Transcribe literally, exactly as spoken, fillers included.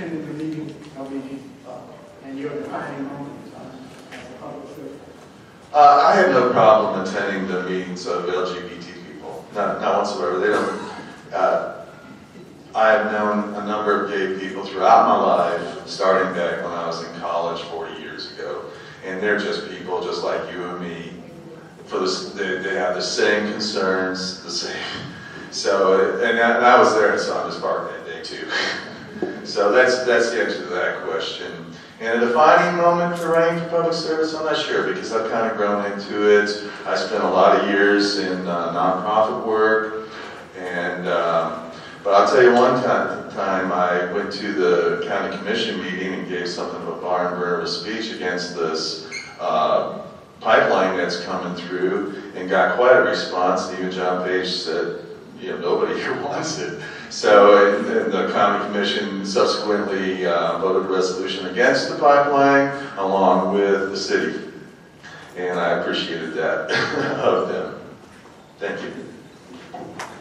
attending the meeting, no meeting, uh, and your defining moment uh, as a public servant? Uh, I have no problem attending the meetings of L G B T people, not, not whatsoever. They don't. Uh, I have known a number of gay people throughout my life, starting back when I was in college forty years ago, and they're just people just like you and me. For this, they, they have the same concerns, the same. So, and I, and I was there at Saunders Park that day too. So that's that's the answer to that question. And a defining moment for running for public service, I'm not sure, because I've kind of grown into it. I spent a lot of years in uh, nonprofit work, and um, but I'll tell you one time, time I went to the county commission meeting and gave something of a barn burner of a speech against this uh, pipeline that's coming through, and got quite a response. Even John Page said, you know, nobody here wants it. So and, and the county commission subsequently uh, voted a resolution against the pipeline along with the city. And I appreciated that of them. Thank you.